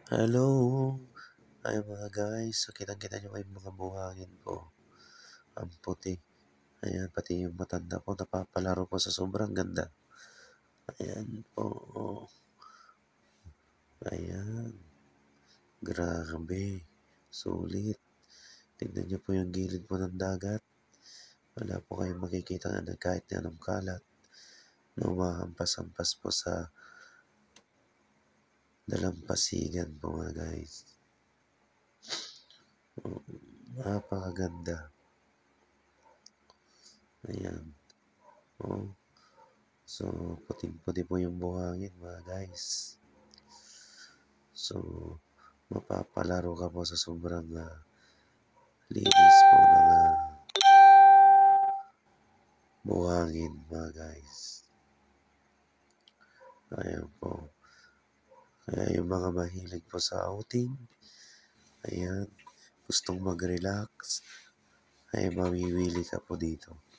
Hello! Ay mga guys, so kitang-kita nyo yung mga buhangin ko. Ang puti. Ayan, pati yung matanda ko, napapalaro ko sa sobrang ganda. Ayan po. Ayan. Grabe. Sulit. Tignan nyo po yung gilid po ng dagat. Wala po kayong makikita na kahit na anong kalat na umahampas-hampas po sa dalampasigan po mga guys. Napakaganda. Ayan. Oh. So, puting-puti po yung buhangin mga guys. So, mapapalaro ka po sa sobrang linis po ng buhangin mga guys. Ayan po. Kaya yung mga mahilig po sa outing, ayan, gustong mag-relax, ay mawiwili ka po dito.